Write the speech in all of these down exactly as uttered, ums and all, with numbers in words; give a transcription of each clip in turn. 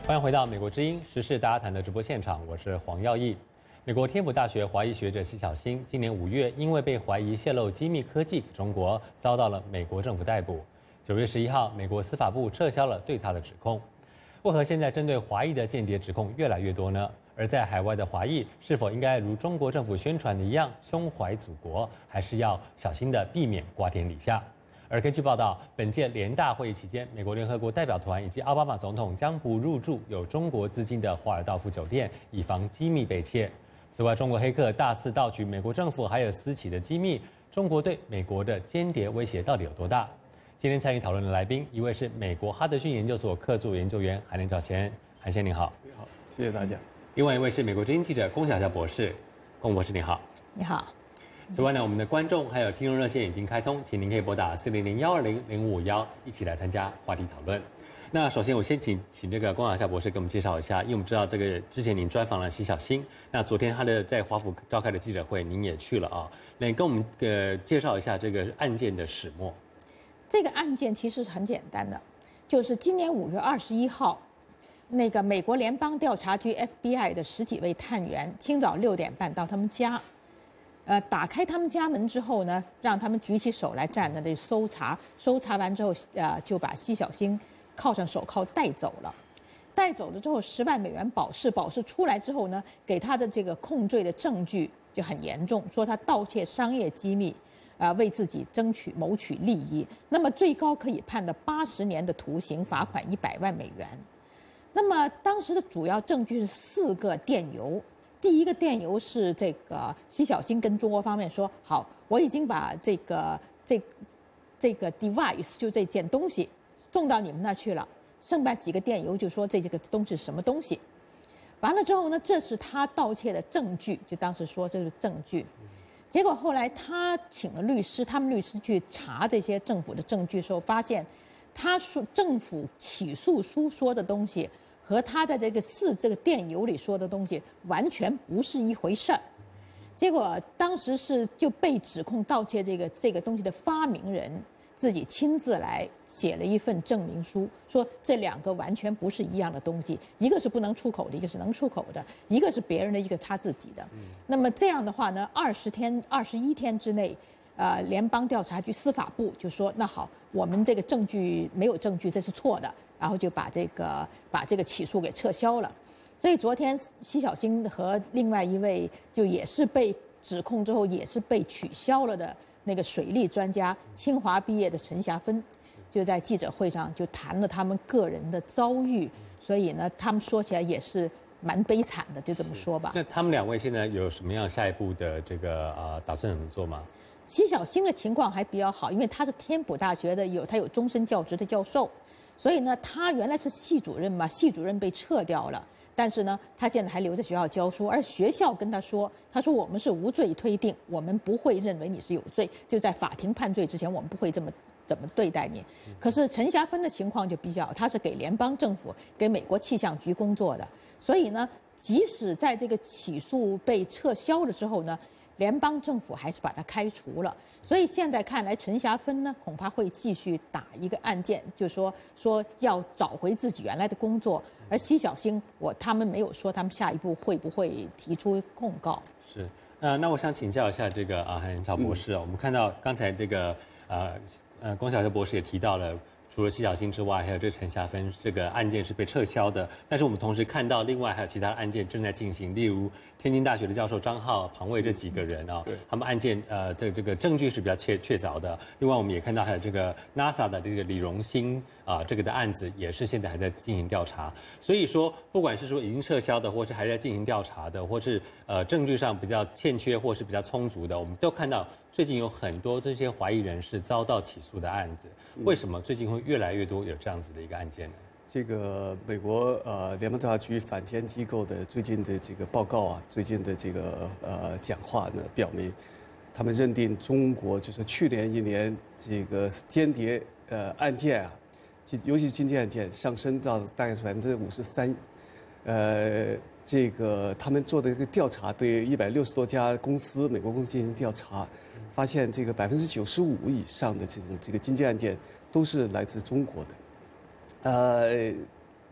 欢迎回到美国之音时事大家谈的直播现场，我是黄耀义。美国天普大学华裔学者奚晓星，今年五月因为被怀疑泄露机密科技给中国，遭到了美国政府逮捕。九月十一号，美国司法部撤销了对他的指控。为何现在针对华裔的间谍指控越来越多呢？而在海外的华裔是否应该如中国政府宣传的一样胸怀祖国，还是要小心的避免瓜田李下？而根据报道，本届联大会议期间，美国联合国代表团以及奥巴马总统将不入住有中国资金的华尔道夫酒店，以防机密被窃。此外，中国黑客大肆盗取美国政府还有私企的机密，中国对美国的间谍威胁到底有多大？今天参与讨论的来宾，一位是美国哈德逊研究所客座研究员韩连兆先，韩先您好。 你好，谢谢大家。 另外一位是美国之音记者龚晓霞博士，龚博士你好。 你好。 此外呢，我们的观众还有听众热线已经开通，请您可以拨打四零零幺二零零五五幺，一起来参加话题讨论。那首先我先请请这个龚晓霞博士给我们介绍一下，因为我们知道这个之前您专访了奚晓星，那昨天他的在华府召开的记者会您也去了啊，那跟我们呃介绍一下这个案件的始末。 这个案件其实是很简单的，就是今年五月二十一号，那个美国联邦调查局 F B I 的十几位探员，清早六点半到他们家。呃，打开他们家门之后呢，让他们举起手来站在那里搜查，搜查完之后，呃，就把奚晓星铐上手铐带走了。带走了之后，十万美元保释，保释出来之后呢，给他的这个控罪的证据就很严重，说他盗窃商业机密，啊、呃，为自己争取谋取利益，那么最高可以判的八十年的徒刑，罚款一百万美元。那么当时的主要证据是四个电邮。第一个电邮是这个奚晓星跟中国方面说，好，我已经把这个这这个 device 就这件东西送到你们那儿去了，剩下几个电邮就说这这个东西是什么东西。完了之后呢，这是他盗窃的证据，就当时说这是证据。结果后来他请了律师，他们律师去查这些政府的证据的时候，发现他说政府起诉书说的东西和他在这个四这个电邮里说的东西完全不是一回事儿，结果当时是就被指控盗窃这个这个东西的发明人自己亲自来写了一份证明书，说这两个完全不是一样的东西，一个是不能出口的，一个是能出口的，一个是别人的，一个是他自己的。嗯、那么这样的话呢，二十天、二十一天之内。呃，联邦调查局司法部就说，那好，我们这个证据没有证据，这是错的，然后就把这个把这个起诉给撤销了。所以昨天奚晓星和另外一位就也是被指控之后也是被取消了的那个水利专家，清华毕业的陈霞芬，就在记者会上就谈了他们个人的遭遇，所以呢，他们说起来也是蛮悲惨的，就这么说吧。 那他们两位现在有什么样下一步的这个呃打算怎么做吗？ 奚晓星的情况还比较好，因为他是天普大学的有他有终身教职的教授，所以呢，他原来是系主任嘛，系主任被撤掉了，但是呢，他现在还留在学校教书，而学校跟他说，他说我们是无罪推定，我们不会认为你是有罪，就在法庭判罪之前，我们不会这么怎么对待你。可是陈霞芬的情况就比较，他是给联邦政府、给美国气象局工作的，所以呢，即使在这个起诉被撤销了之后呢，联邦政府还是把他开除了，所以现在看来，陈霞芬呢恐怕会继续打一个案件，就说说要找回自己原来的工作。而奚晓星，我他们没有说他们下一步会不会提出控告。 是，呃，那我想请教一下这个啊，韩连兆博士、嗯、我们看到刚才这个呃呃龚晓霞博士也提到了。除了奚晓星之外，还有这陈霞芬这个案件是被撤销的。但是我们同时看到，另外还有其他案件正在进行，例如天津大学的教授张浩、庞卫这几个人啊，他们案件呃的这个证据是比较确确凿的。另外我们也看到还有这个 NASA 的这个李荣兴啊、呃、这个的案子也是现在还在进行调查。所以说，不管是说已经撤销的，或是还在进行调查的，或是呃证据上比较欠缺或是比较充足的，我们都看到。最近有很多这些怀疑人士遭到起诉的案子，为什么最近会越来越多有这样子的一个案件呢？ 这个美国呃联邦调查局反间机构的最近的这个报告啊，最近的这个呃讲话呢，表明他们认定中国就是去年一年这个间谍呃案件啊，尤其是经济案件上升到大概是百分之五十三，呃。这个他们做的一个调查，对一百六十多家公司，美国公司进行调查，发现这个百分之九十五以上的这种这个经济案件都是来自中国的。呃，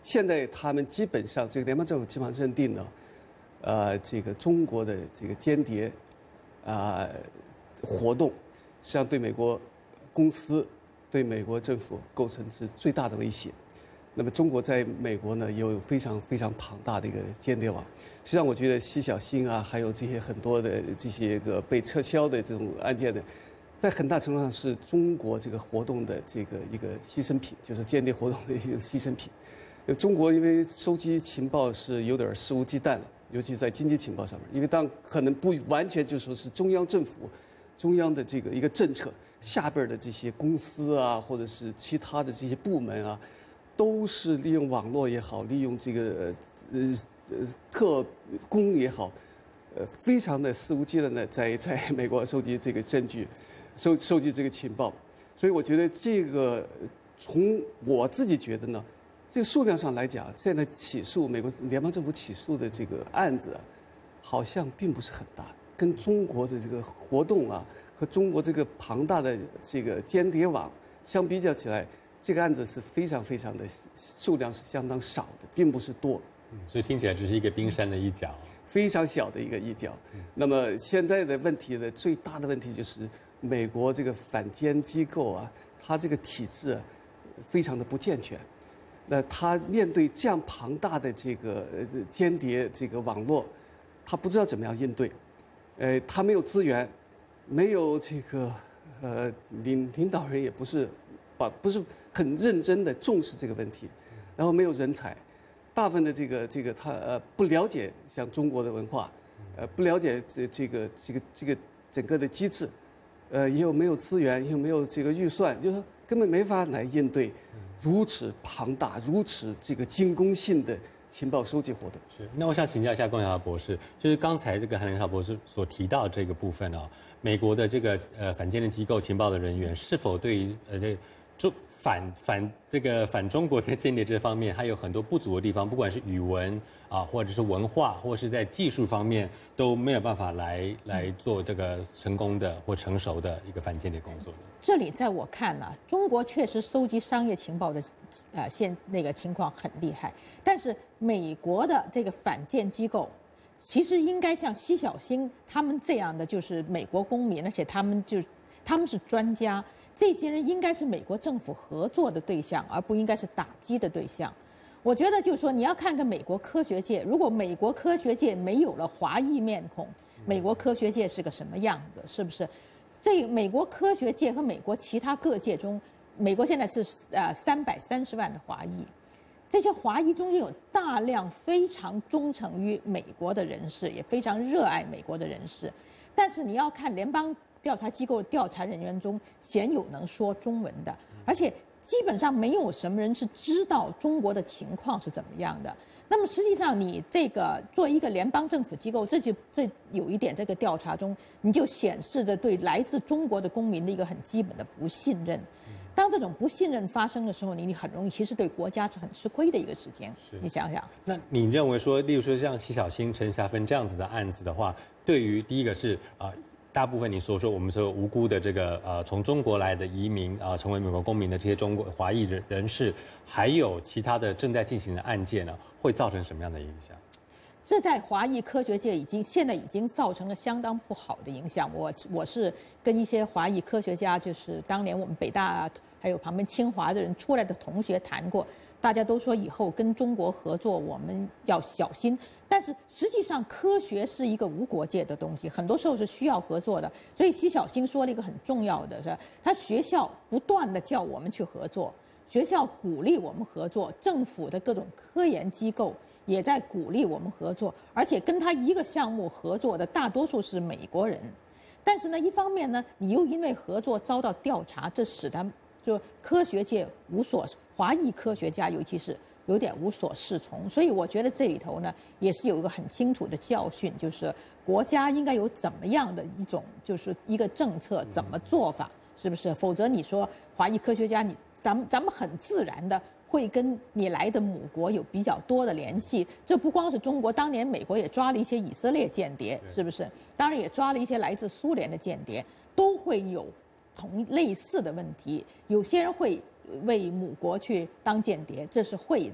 现在他们基本上这个联邦政府基本上认定呢，呃，这个中国的这个间谍啊、呃、活动，实际上对美国公司、对美国政府构成是最大的威胁。那么中国在美国呢，也有非常非常庞大的一个间谍网。实际上，我觉得西小星啊，还有这些很多的这些个被撤销的这种案件的，在很大程度上是中国这个活动的这个一个牺牲品，就是间谍活动的一个牺牲品。中国因为收集情报是有点肆无忌惮了，尤其在经济情报上面，因为当可能不完全就说是中央政府、中央的这个一个政策下边的这些公司啊，或者是其他的这些部门啊。都是利用网络也好，利用这个呃呃特工也好，呃，非常的肆无忌惮的在在美国收集这个证据，收收集这个情报，所以我觉得这个从我自己觉得呢，这个数量上来讲，现在起诉美国联邦政府起诉的这个案子，好像并不是很大，跟中国的这个活动啊和中国这个庞大的这个间谍网相比较起来。这个案子是非常非常的数量是相当少的，并不是多， 嗯，所以听起来只是一个冰山的一角， 非常小的一个一角。嗯、那么现在的问题呢，最大的问题就是美国这个反间机构啊，它这个体制、啊、非常的不健全。那它面对这样庞大的这个间谍这个网络，它不知道怎么样应对，呃，它没有资源，没有这个呃领领导人也不是。把不是很认真的重视这个问题，然后没有人才，大部分的这个这个他呃不了解像中国的文化，呃不了解这这个这个这个整个的机制，呃又没有资源，又没有这个预算，就是说根本没法来应对如此庞大、如此这个进攻性的情报收集活动。 是，那我想请教一下龚晓博士，就是刚才这个韩连绍博士所提到这个部分啊、哦，美国的这个呃反间谍机构情报的人员是否对于呃这中反反这个反中国的间谍这方面还有很多不足的地方，不管是语文啊，或者是文化，或者是在技术方面都没有办法来来做这个成功的或成熟的一个反间谍工作的。 这里在我看呢、啊，中国确实收集商业情报的，呃，现那个情况很厉害，但是美国的这个反间机构。其实应该像西小星他们这样的，就是美国公民，而且他们就他们是专家，这些人应该是美国政府合作的对象，而不应该是打击的对象。我觉得就是说，你要看看美国科学界，如果美国科学界没有了华裔面孔，美国科学界是个什么样子？是不是？这美国科学界和美国其他各界中，美国现在是呃三百三十万的华裔。这些华裔中间有大量非常忠诚于美国的人士，也非常热爱美国的人士。但是你要看联邦调查机构调查人员中，鲜有能说中文的，而且基本上没有什么人是知道中国的情况是怎么样的。那么实际上，你这个作为一个联邦政府机构，这就这有一点，这个调查中你就显示着对来自中国的公民的一个很基本的不信任。当这种不信任发生的时候，你你很容易其实对国家是很吃亏的一个时间。你想想， 那你认为说，例如说像西小星、陈霞芬这样子的案子的话，对于第一个是啊、呃，大部分你所说我们说无辜的这个呃从中国来的移民啊、呃，成为美国公民的这些中国华裔人人士，还有其他的正在进行的案件呢，会造成什么样的影响？ 这在华裔科学界已经现在已经造成了相当不好的影响。我我是跟一些华裔科学家，就是当年我们北大还有旁边清华的人出来的同学谈过，大家都说以后跟中国合作我们要小心。但是实际上科学是一个无国界的东西，很多时候是需要合作的。所以西小星说了一个很重要的是，他学校不断的叫我们去合作，学校鼓励我们合作，政府的各种科研机构也在鼓励我们合作，而且跟他一个项目合作的大多数是美国人。但是呢，一方面呢，你又因为合作遭到调查，这使得就科学界无所，华裔科学家尤其是有点无所适从。所以我觉得这里头呢，也是有一个很清楚的教训，就是国家应该有怎么样的一种，就是一个政策怎么做法，是不是？否则你说华裔科学家，你咱们咱们很自然的会跟你来的母国有比较多的联系。这不光是中国，当年美国也抓了一些以色列间谍，是不是？当然也抓了一些来自苏联的间谍，都会有同类似的问题。有些人会为母国去当间谍，这是会的。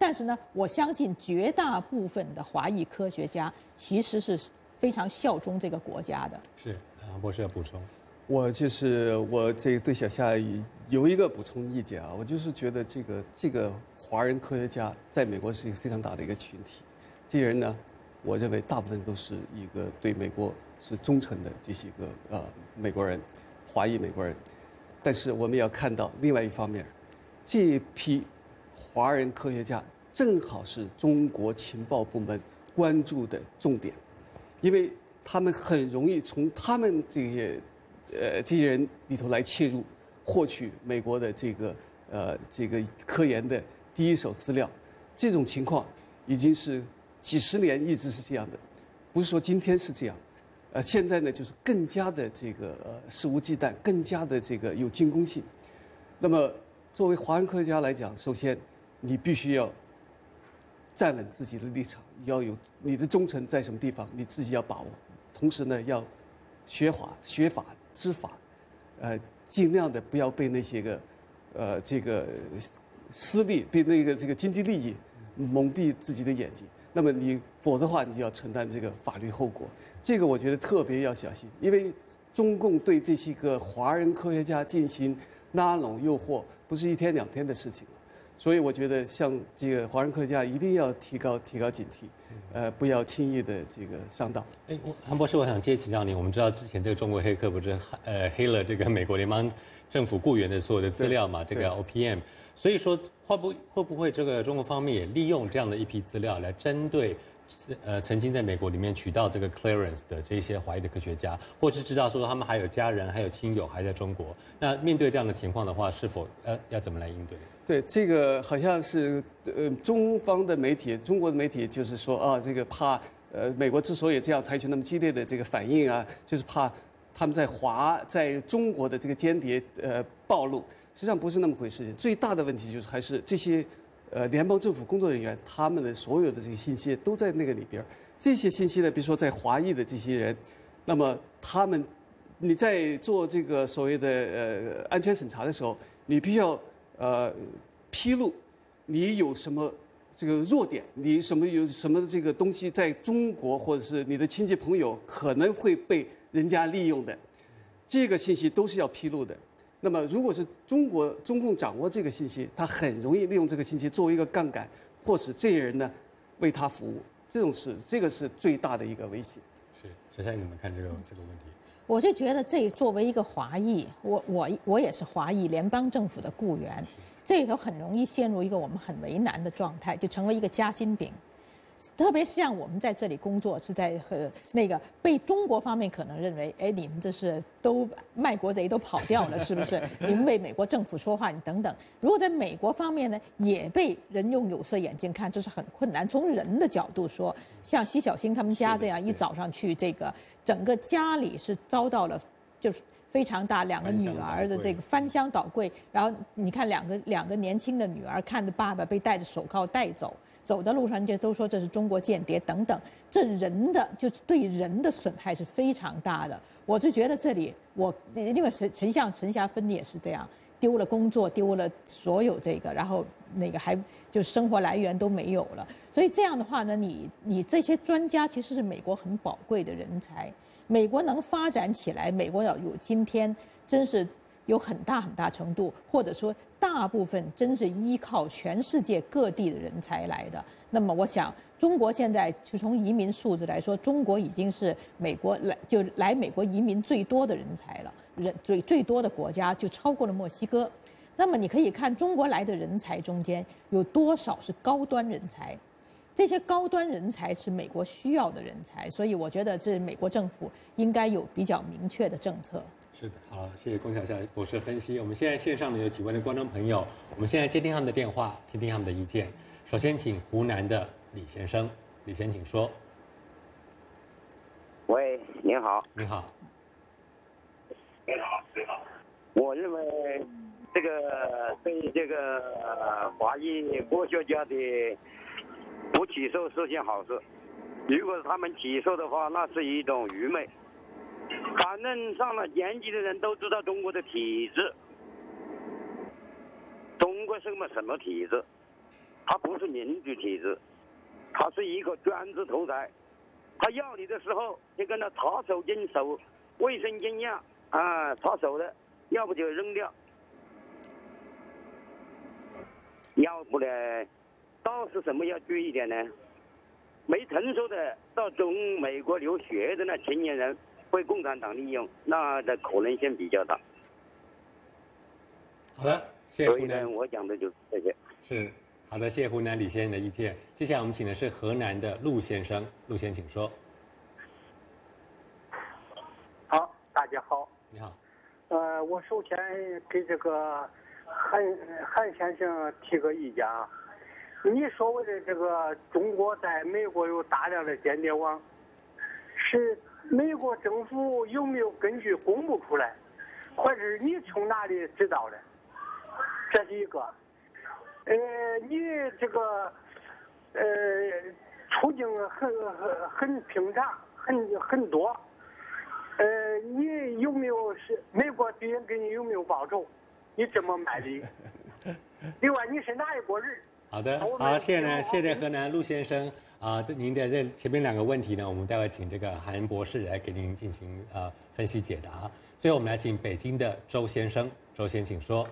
但是呢，我相信绝大部分的华裔科学家其实是非常效忠这个国家的。 是，啊，博士要补充。 我就是我这个对小夏有一个补充意见啊，我就是觉得这个这个华人科学家在美国是一个非常大的一个群体，这些人呢，我认为大部分都是一个对美国是忠诚的这些个呃美国人，华裔美国人。但是我们要看到另外一方面，这批华人科学家正好是中国情报部门关注的重点，因为他们很容易从他们这些呃这些人里头来切入，获取美国的这个呃这个科研的第一手资料。这种情况已经是几十年一直是这样的，不是说今天是这样。呃，现在呢就是更加的这个呃肆无忌惮，更加的这个有进攻性。那么作为华人科学家来讲，首先你必须要站稳自己的立场，要有你的忠诚在什么地方，你自己要把握。同时呢，要学法、学法、知法，呃，尽量的不要被那些个呃这个私利、被那个这个经济利益蒙蔽自己的眼睛。那么你否则的话，你就要承担这个法律后果。这个我觉得特别要小心，因为中共对这些个华人科学家进行拉拢诱惑，不是一天两天的事情了。所以我觉得，像这个华人科学家一定要提高提高警惕，呃，不要轻易的这个上当。 哎，韩博士，我想接请教您。我们知道之前这个中国黑客不是呃黑了这个美国联邦政府雇员的所有的资料嘛？这个 O P M， 所以说会不会不会这个中国方面也利用这样的一批资料来针对？呃，曾经在美国里面取到这个 clearance 的这些华裔的科学家，或是知道说他们还有家人、还有亲友还在中国，那面对这样的情况的话，是否呃要怎么来应对？ 对，这个好像是呃中方的媒体，中国的媒体就是说啊，这个怕呃美国之所以这样采取那么激烈的这个反应啊，就是怕他们在华在中国的这个间谍呃暴露，实际上不是那么回事。最大的问题就是还是这些。呃，联邦政府工作人员他们的所有的这些信息都在那个里边。这些信息呢，比如说在华裔的这些人，那么他们你在做这个所谓的呃安全审查的时候，你必须要呃披露你有什么这个弱点，你什么有什么这个东西在中国或者是你的亲戚朋友可能会被人家利用的，这个信息都是要披露的。那么，如果是中国中共掌握这个信息，他很容易利用这个信息作为一个杠杆，迫使这些人呢为他服务。这种是这个是最大的一个威胁。 是，小夏你怎么看这个这个问题？ 我就觉得这作为一个华裔，我我我也是华裔联邦政府的雇员，这里头很容易陷入一个我们很为难的状态，就成为一个夹心饼。特别是像我们在这里工作，是在呃那个被中国方面可能认为，哎，你们这是都卖国贼都跑掉了，是不是？你们为美国政府说话，你等等。如果在美国方面呢，也被人用有色眼镜看，这是很困难。从人的角度说，像奚小星他们家这样，一早上去，这个整个家里是遭到了就是非常大两个女儿的这个翻箱倒柜，然后你看两个两个年轻的女儿看着爸爸被戴着手铐带走。走的路上就都说这是中国间谍等等，这人的就是对人的损害是非常大的。我是觉得这里我因为陈陈像陈霞芬也是这样，丢了工作，丢了所有这个，然后那个还就生活来源都没有了。所以这样的话呢，你你这些专家其实是美国很宝贵的人才，美国能发展起来，美国要有今天，真是有很大很大程度，或者说大部分真是依靠全世界各地的人才来的。那么我想，中国现在就从移民数字来说，中国已经是美国来就来美国移民最多的人才了，人最最多的国家就超过了墨西哥。那么你可以看中国来的人才中间有多少是高端人才，这些高端人才是美国需要的人才，所以我觉得这美国政府应该有比较明确的政策。 是的，好，谢谢龚小夏博士的分析。我们现在线上呢有几位的观众朋友，我们现在接听他们的电话，听听他们的意见。首先，请湖南的李先生，李先生请说。 喂，您好。 你好。 你好，你好。我认为这个对这个呃华裔科学家的不起诉是件好事。如果他们起诉的话，那是一种愚昧。反正上了年纪的人都知道中国的体制，中国是个什么体制？ 它不是民主体制，它是一个专制独裁。他要你的时候就跟他插手进手，卫生间样啊，插手的，要不就扔掉，要不呢，倒是什么要注意一点呢？没成熟的到中美国留学的那青年人被共产党利用，那的可能性比较大。 好的，谢谢所以呢， 湖南。 我讲的就是这些。 是，好的，谢谢湖南李先生的意见。接下来我们请的是河南的陆先生，陆先生请说。 好，大家好。 你好。 呃，我首先给这个韩韩先生提个意见啊。你所谓的这个中国在美国有大量的间谍网，是美国政府有没有根据公布出来，或者是你从哪里知道的？这是一个。呃，你这个呃处境很很很平常，很很多。呃，你有没有是美国敌人给你有没有报仇？你这么卖力？另外，你是哪一国人？ 好的，好，谢谢呢，谢谢河南陆先生啊、呃，您的这前面两个问题呢，我们待会请这个韩博士来给您进行呃分析解答。最后我们来请北京的周先生，周先请说。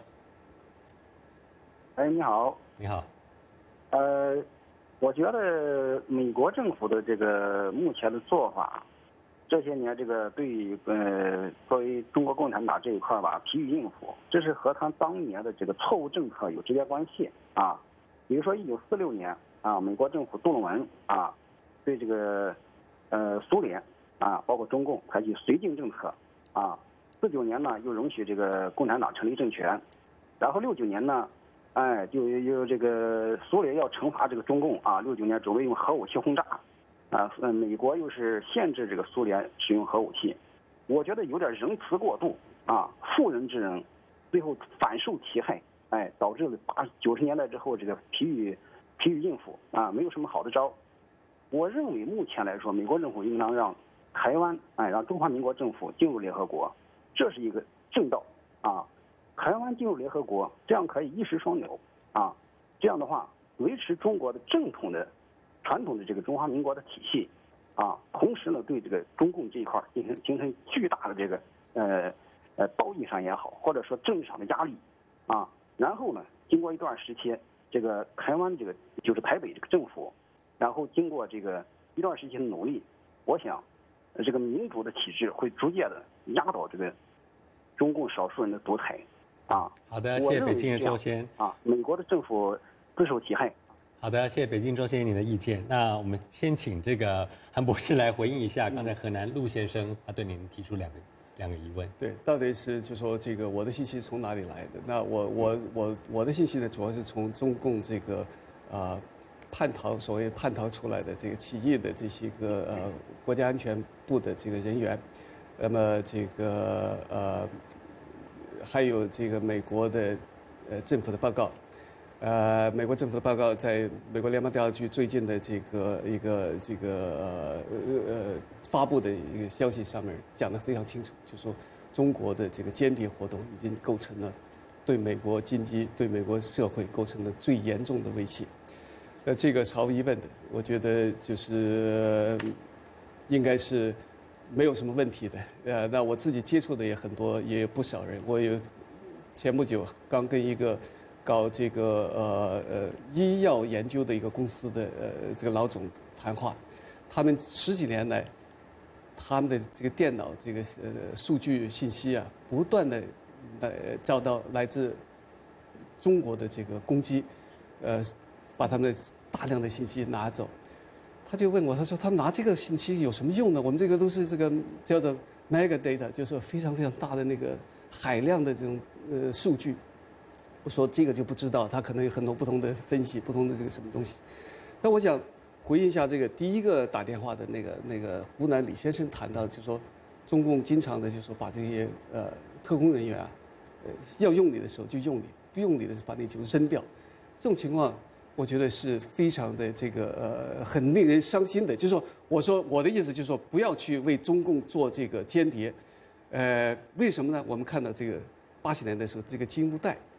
哎，你好。 你好。 呃，我觉得美国政府的这个目前的做法，这些年这个对呃作为中国共产党这一块吧，疲于应付，这是和他当年的这个错误政策有直接关系啊。比如说，一九四六年啊，美国政府杜鲁门啊，对这个呃苏联啊，包括中共采取绥靖政策啊。四九年呢，又容许这个共产党成立政权，然后六九年呢，哎，就有这个苏联要惩罚这个中共啊，六九年准备用核武器轰炸，啊，呃，美国又是限制这个苏联使用核武器，我觉得有点仁慈过度啊，妇人之仁，最后反受其害。哎，导致了八九十年代之后这个疲于疲于应付啊，没有什么好的招。我认为目前来说，美国政府应当让台湾哎让中华民国政府进入联合国，这是一个正道啊。台湾进入联合国，这样可以一石双鸟啊。这样的话，维持中国的正统的传统的这个中华民国的体系啊，同时呢对这个中共这一块进行形成巨大的这个呃呃道义上也好，或者说政治上的压力啊。然后呢，经过一段时期，这个台湾这个就是台北这个政府，然后经过这个一段时期的努力，我想，这个民主的体制会逐渐的压倒这个中共少数人的独裁，啊。 好的，谢谢北京的周先啊，美国的政府自受其害。 好的，谢谢北京周先生您的意见。那我们先请这个韩博士来回应一下刚才河南陆先生他对您提出两个。两个疑问， 对，到底是就说这个我的信息从哪里来的？那我我我我的信息呢，主要是从中共这个，啊，叛逃所谓叛逃出来的这个起义的这些个呃国家安全部的这个人员，那么这个呃还有这个美国的呃政府的报告，呃美国政府的报告在美国联邦调查局最近的这个一个这个呃呃。发布的一个消息上面讲得非常清楚，就说中国的这个间谍活动已经构成了对美国经济、对美国社会构成了最严重的威胁。呃，这个毫无疑问的，我觉得就是应该是没有什么问题的。呃，那我自己接触的也很多，也有不少人。我有前不久刚跟一个搞这个呃呃医药研究的一个公司的呃这个老总谈话，他们十几年来。他们的这个电脑这个呃数据信息啊，不断的呃遭到来自中国的这个攻击，呃，把他们的大量的信息拿走。他就问我，他说他拿这个信息有什么用呢？我们这个都是这个叫做 mega data， 就是非常非常大的那个海量的这种呃数据。我说这个就不知道，他可能有很多不同的分析，不同的这个什么东西。那我想。回应一下这个第一个打电话的那个那个湖南李先生谈到，就是说，中共经常的就说把这些呃特工人员啊，呃要用你的时候就用你，不用你的把你就扔掉，这种情况我觉得是非常的这个呃很令人伤心的。就是说，我说我的意思就是说，不要去为中共做这个间谍，呃，为什么呢？我们看到这个八十年代的时候，这个金乌代，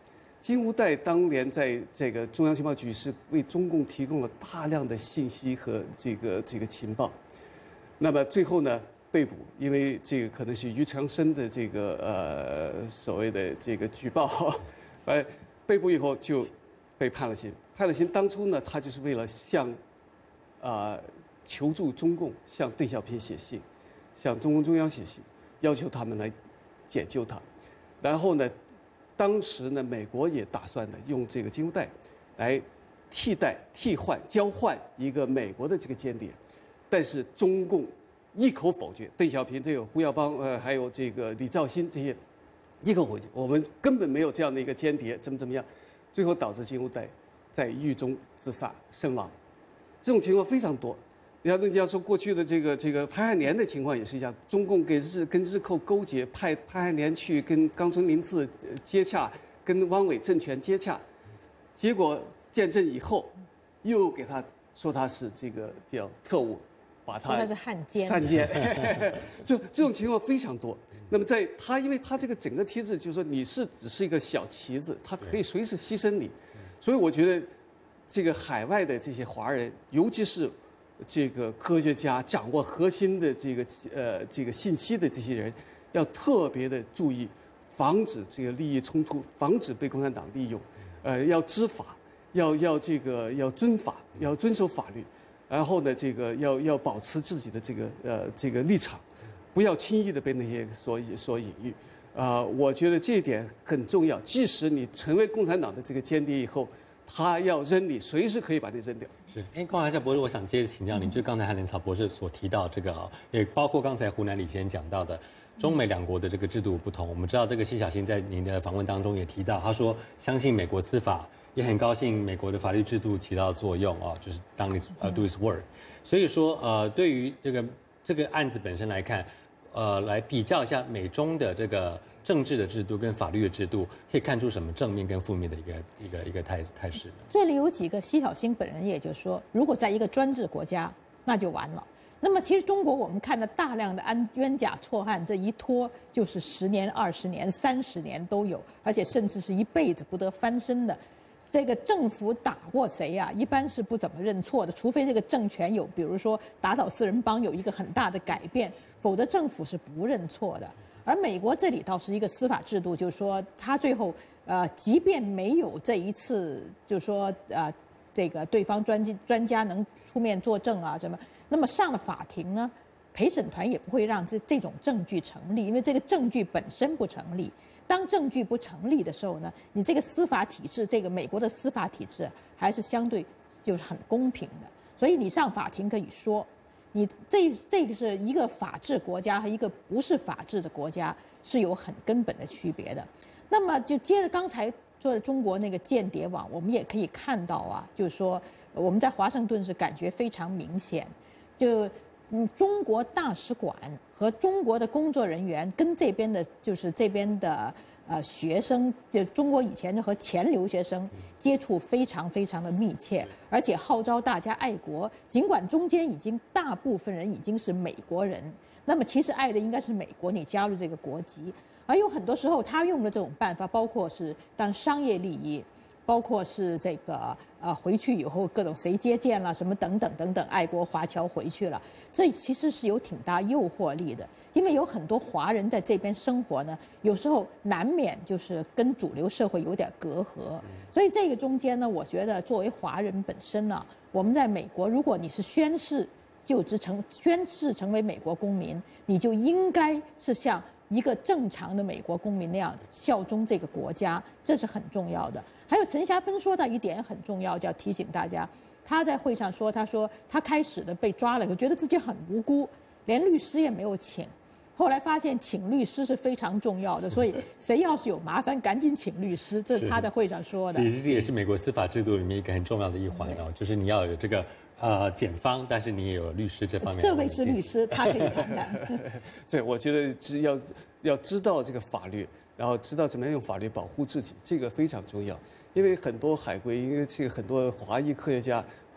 金吾代当年在这个中央情报局是为中共提供了大量的信息和这个这个情报，那么最后呢被捕，因为这个可能是于长生的这个呃所谓的这个举报，呃被捕以后就被判了刑。判了刑当初呢，他就是为了向啊、呃、求助中共，向邓小平写信，向中共中央写信，要求他们来解救他。然后呢，当时呢，美国也打算呢用这个金吾代来替代、替换、交换一个美国的这个间谍，但是中共一口否决。邓小平、这个胡耀邦、呃，还有这个李兆新这些一口否决，我们根本没有这样的一个间谍，怎么怎么样，最后导致金吾代在狱中自杀身亡。这种情况非常多。你要人家说过去的这个这个潘汉年的情况也是一样，中共给日跟日寇勾结，派潘汉年去跟冈村宁次接洽，跟汪伪政权接洽，结果见证以后，又给他说他是这个叫特务，把他说他是汉奸， 汉奸，就这种情况非常多。那么在他，因为他这个整个体制就是说你是只是一个小旗子，他可以随时牺牲你，所以我觉得这个海外的这些华人，尤其是这个科学家掌握核心的这个呃这个信息的这些人，要特别的注意，防止这个利益冲突，防止被共产党利用，呃，要知法，要要这个要遵法，要遵守法律，然后呢，这个要要保持自己的这个呃这个立场，不要轻易的被那些所所隐喻。啊、呃，我觉得这一点很重要。即使你成为共产党的这个间谍以后，他要扔你，随时可以把你扔掉。 是，哎，关怀一下博士，我想接着请教您，就刚才韩连朝博士所提到这个啊，也包括刚才湖南李先生讲到的，中美两国的这个制度不同。我们知道这个奚小新在您的访问当中也提到，他说相信美国司法，也很高兴美国的法律制度起到作用啊，就是当你呃 do its work。所以说呃，对于这个这个案子本身来看，呃，来比较一下美中的这个政治的制度跟法律的制度，可以看出什么正面跟负面的一个一个一个态态势呢？ 这里有几个，奚小新本人也就说，如果在一个专制国家，那就完了。那么其实中国我们看到大量的安冤假错案，这一拖就是十年、二十年、三十年都有，而且甚至是一辈子不得翻身的。这个政府打过谁呀、啊？一般是不怎么认错的，除非这个政权有，比如说打倒四人帮有一个很大的改变，否则政府是不认错的。而美国这里倒是一个司法制度，就是说他最后呃，即便没有这一次，就是说呃，这个对方专家专家能出面作证啊什么，那么上了法庭呢，陪审团也不会让这这种证据成立，因为这个证据本身不成立。当证据不成立的时候呢，你这个司法体制，这个美国的司法体制还是相对就是很公平的，所以你上法庭可以说，你这这个是一个法治国家和一个不是法治的国家是有很根本的区别的。那么就接着刚才说的中国那个间谍网，我们也可以看到啊，就是说我们在华盛顿是感觉非常明显，就。嗯，中国大使馆和中国的工作人员跟这边的，就是这边的呃学生，就中国以前和前留学生接触非常非常的密切，而且号召大家爱国。尽管中间已经大部分人已经是美国人，那么其实爱的应该是美国，你加入这个国籍。而有很多时候他用的这种办法，包括是当商业利益。包括是这个呃回去以后各种谁接见了什么等等等等，爱国华侨回去了，这其实是有挺大诱惑力的，因为有很多华人在这边生活呢，有时候难免就是跟主流社会有点隔阂，所以这个中间呢，我觉得作为华人本身呢，我们在美国，如果你是宣誓就职成宣誓成为美国公民，你就应该是像一个正常的美国公民那样效忠这个国家，这是很重要的。还有陈霞芬说到一点很重要，就要提醒大家，他在会上说，他说他开始的被抓了以后，觉得自己很无辜，连律师也没有请，后来发现请律师是非常重要的，所以谁要是有麻烦，赶紧请律师，这是他在会上说的。 其实这也是美国司法制度里面一个很重要的一环哦，就是你要有这个。呃，检方，但是你也有律师这方面的。 这位是律师，他可以谈谈。 对，我觉得只要要知道这个法律，然后知道怎么样用法律保护自己，这个非常重要。因为很多海归，因为这个很多华裔科学家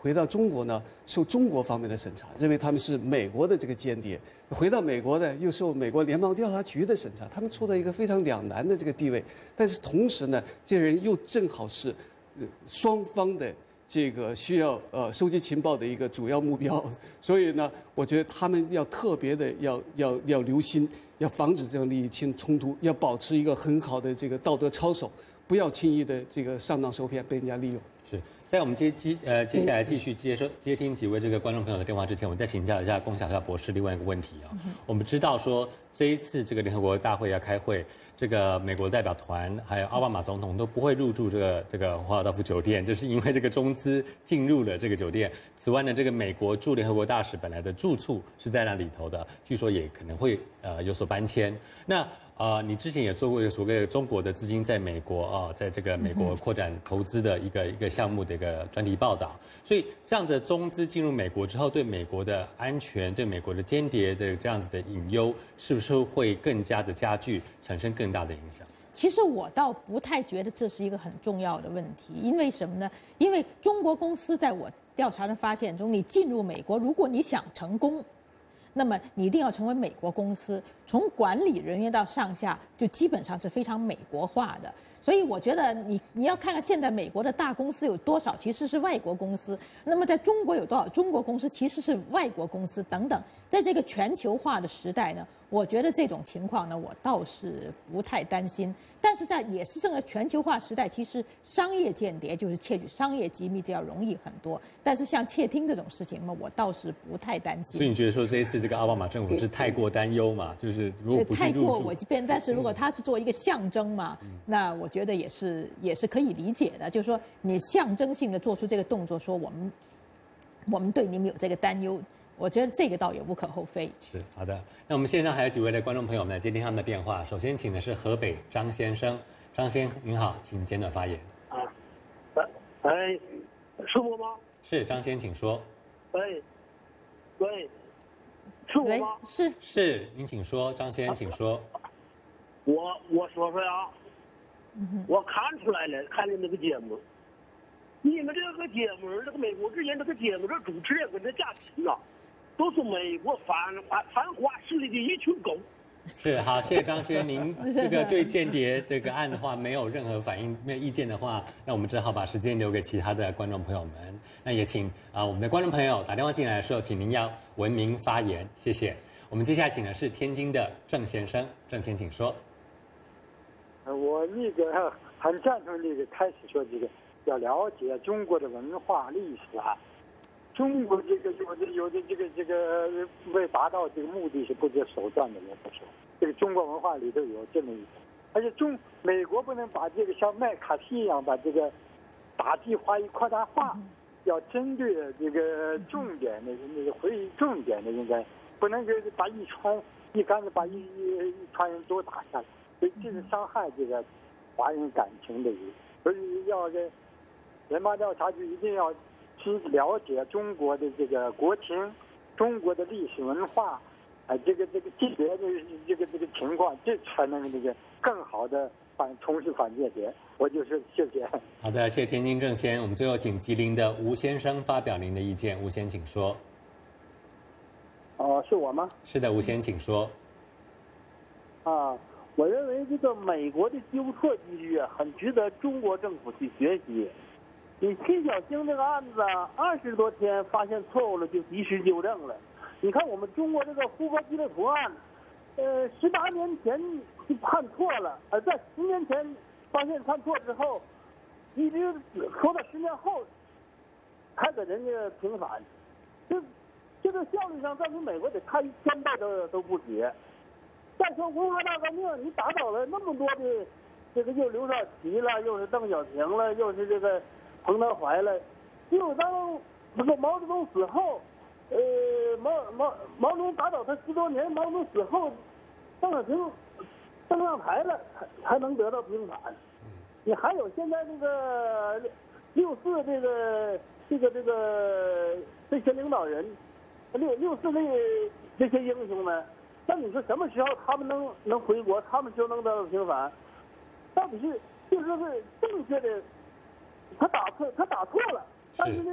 回到中国呢，受中国方面的审查，认为他们是美国的这个间谍；回到美国呢，又受美国联邦调查局的审查，他们处在一个非常两难的这个地位。但是同时呢，这些人又正好是，呃，双方的这个需要呃收集情报的一个主要目标。所以呢，我觉得他们要特别的要要要留心，要防止这种利益冲冲突，要保持一个很好的这个道德操守，不要轻易的这个上当受骗，被人家利用。 是在我们接接呃接下来继续接收接听几位这个观众朋友的电话之前，我再请教一下龚小夏博士另外一个问题啊、哦。我们知道说这一次这个联合国大会要开会，这个美国代表团还有奥巴马总统都不会入住这个这个华尔道夫酒店，就是因为这个中资进入了这个酒店。此外呢，这个美国驻联合国大使本来的住处是在那里头的，据说也可能会呃有所搬迁。那呃，你之前也做过一个所谓的中国的资金在美国啊、呃，在这个美国扩展投资的一个一个项目的一个专题报道。所以这样子中资进入美国之后，对美国的安全、对美国的间谍的这样子的隐忧，是不是会更加的加剧，产生更大的影响？ 其实我倒不太觉得这是一个很重要的问题，因为什么呢？因为中国公司在我调查的发现中，你进入美国，如果你想成功，那么你一定要成为美国公司，从管理人员到上下，就基本上是非常美国化的。所以我觉得你你要看看现在美国的大公司有多少其实是外国公司，那么在中国有多少中国公司其实是外国公司等等。在这个全球化的时代呢，我觉得这种情况呢，我倒是不太担心。但是在也是这个全球化时代，其实商业间谍就是窃取商业机密，这要容易很多。但是像窃听这种事情嘛，我倒是不太担心。 所以你觉得说这一次这个奥巴马政府是太过担忧嘛？就是如果不去入住， 太过我这边，但是如果他是做一个象征嘛，嗯、那我觉得也是也是可以理解的。就是说你象征性的做出这个动作，说我们我们对你们有这个担忧。我觉得这个倒也无可厚非。是好的，那我们线上还有几位的观众朋友们来接听他们的电话。首先请的是河北张先生，张先生您好，请简短发言。啊， 哎，是我吗？ 是张先，请说。 喂，喂，是我吗？ 是是，您请说，张先，请说。 我我说说啊，嗯、我看出来了，看你那个节目。你们这个节目，这个美国之间这个节目，这主持人跟这嘉宾啊，都是美国繁繁繁华势力的一群狗。 是好，谢谢张先，您这个对间谍这个案的话没有任何反应、没有意见的话，那我们只好把时间留给其他的观众朋友们。那也请啊、呃、我们的观众朋友打电话进来的时候，请您要文明发言，谢谢。我们接下来请的是天津的郑先生，郑先请说。 我那个很赞成这个开始说这个。要了解中国的文化历史啊，中国这个有的有的这个这个为达到这个目的是不择手段的，也不是。这个中国文化里头有这么一个，而且中美国不能把这个像麦卡锡一样把这个打击华裔扩大化，要针对这个重点的那个回忆重点的应该不能就是把一船一竿子把一一船人都打下来，所以这是伤害这个华人感情的一个，所以要这。联邦调查局一定要去了解中国的这个国情、中国的历史文化，啊，这个这个间谍的这个这个情况，这才能这个更好的反从事反间谍。我就是谢谢。 好的，谢谢天津郑先。我们最后请吉林的吴先生发表您的意见。吴先，请说。 哦、呃，是我吗？ 是的，吴先，请说。 啊，我认为这个美国的纠错纪律啊，很值得中国政府去学习。你秦小星这个案子啊，二十多天发现错误了就及时纠正了。你看我们中国这个呼波基勒图案，呃，十八年前就判错了，而在十年前发现判错之后，一直说到十年后才给人家平反。这这个效率上，在你美国得差一千倍都都不止。再说文化大革命，你打倒了那么多的这个又刘少奇了，又是邓小平了，又是这个。彭德怀了，只有当这个毛泽东死后，呃，毛毛毛泽东打倒他十多年，毛泽东死后，邓小平登上台了，才才能得到平反。你还有现在这个六四这个这个这个这些领导人，六六四这这些英雄们，那你说什么时候他们能能回国，他们就能得到平反？到底是就是是正确的？他打错，他打错了，但是呢，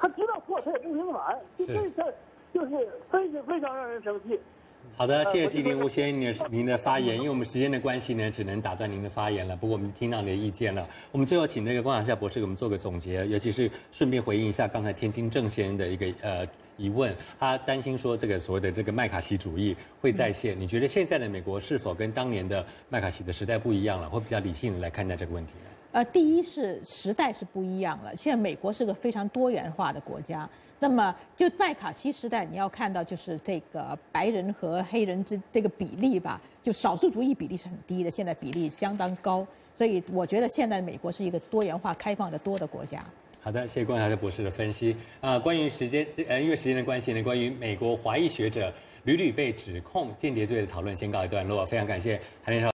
他知道错，他也不明白，这这事儿就是非常非常让人生气。 好的，谢谢季林吴先生您的您的发言，因为我们时间的关系呢，只能打断您的发言了。不过我们听到您的意见了，我们最后请那个关晓鑫博士给我们做个总结，尤其是顺便回应一下刚才天津郑先生的一个呃疑问，他担心说这个所谓的这个麦卡锡主义会再现。你觉得现在的美国是否跟当年的麦卡锡的时代不一样了，会比较理性的来看待这个问题呢？ 呃，第一是时代是不一样了，现在美国是个非常多元化的国家。那么就麦卡锡时代，你要看到就是这个白人和黑人之这个比例吧，就少数族裔比例是很低的，现在比例相当高。所以我觉得现在美国是一个多元化、开放的多的国家。 好的，谢谢关晓鑫博士的分析。啊、呃，关于时间，呃，因为时间的关系呢，关于美国华裔学者屡屡被指控间谍罪的讨论先告一段落。非常感谢韩连少。